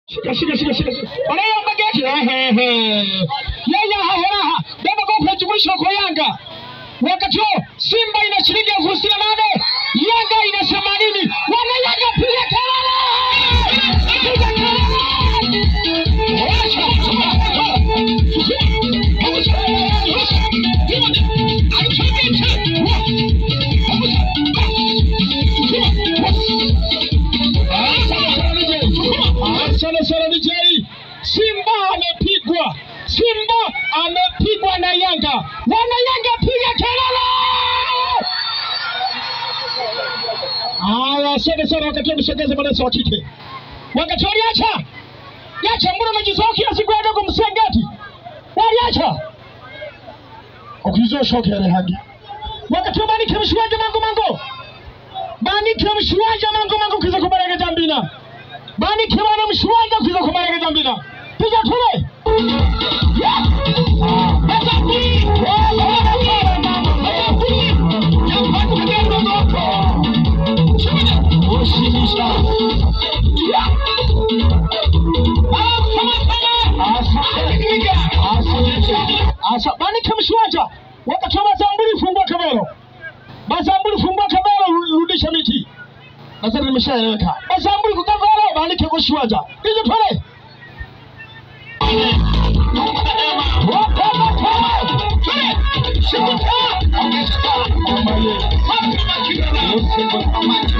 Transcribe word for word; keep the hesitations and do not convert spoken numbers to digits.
Shika shika shika shika. Wanayo mageti. Ehe. Yeye hahera. Baba kwa kujulisha kwa Yanga. Wakati huo Simba ina shilingi elfu sitini na nane. Yanga inasema nini? Wana Yanga piga kelele. Piga kelele. Sana sana D J. Simba amepigwa. Simba amepigwa na Yanga. Wana Yanga piga kelele. Haya, sana sana wakati mshagaza manasa wa kike. Wakati waliacha. Yacha mbona unajisahau kila siku ya dogo msengeti. Waliacha. Ukizo shoki ya rehangi. Wakati wabani kimshuaja mango mango. Bani kimshuaja mango mango kiza kubarega jambina. Bani kimana mshuaja kiza kubarega jambina. Piga kule. Asa bani kimshuaja. Wakati wa Mazambuli fungua kamera. Mazambuli fungua kamera rudisha miti. Sasa nimeshaeleweka. Mazambuli kukavara bani kimshuaja. Hizo pale. Shika.